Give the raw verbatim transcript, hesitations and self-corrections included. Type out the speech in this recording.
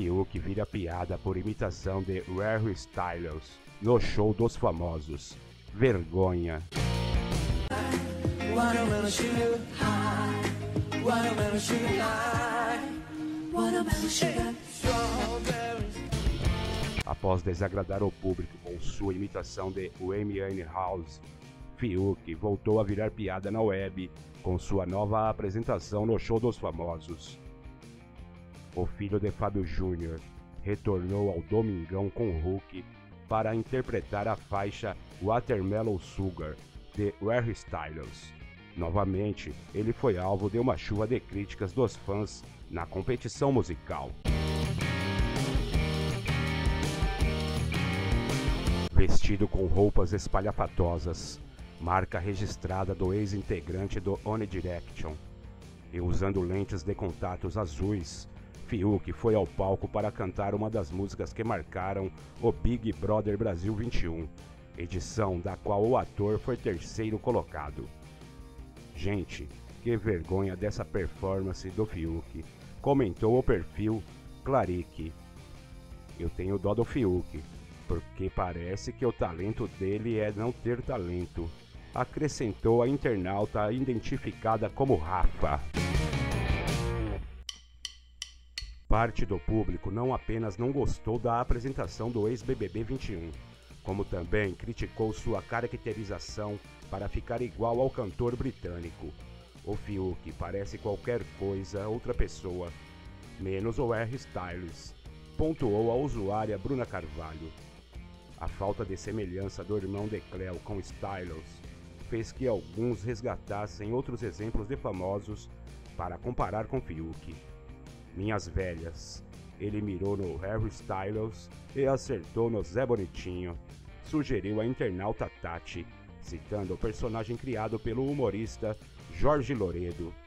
Fiuk vira piada por imitação de Harry Styles no show dos famosos. Vergonha. Após desagradar o público com sua imitação de Amy Winehouse, Fiuk voltou a virar piada na web com sua nova apresentação no show dos famosos. O filho de Fábio Júnior retornou ao Domingão com Hulk para interpretar a faixa Watermelon Sugar de Harry Styles. Novamente, ele foi alvo de uma chuva de críticas dos fãs na competição musical. Vestido com roupas espalhafatosas, marca registrada do ex-integrante do One Direction, e usando lentes de contatos azuis, Fiuk foi ao palco para cantar uma das músicas que marcaram o Big Brother Brasil vinte e um, edição da qual o ator foi terceiro colocado. Gente, que vergonha dessa performance do Fiuk, comentou o perfil Clarique. Eu tenho dó do Fiuk, porque parece que o talento dele é não ter talento, acrescentou a internauta identificada como Rafa. Parte do público não apenas não gostou da apresentação do ex-B B B vinte e um, como também criticou sua caracterização para ficar igual ao cantor britânico. O Fiuk parece qualquer coisa, outra pessoa, menos o Harry Styles, pontuou a usuária Bruna Carvalho. A falta de semelhança do irmão de Cleo com Styles fez que alguns resgatassem outros exemplos de famosos para comparar com Fiuk. Minhas velhas, ele mirou no Harry Styles e acertou no Zé Bonitinho, sugeriu a internauta Tati, citando o personagem criado pelo humorista Jorge Loredo.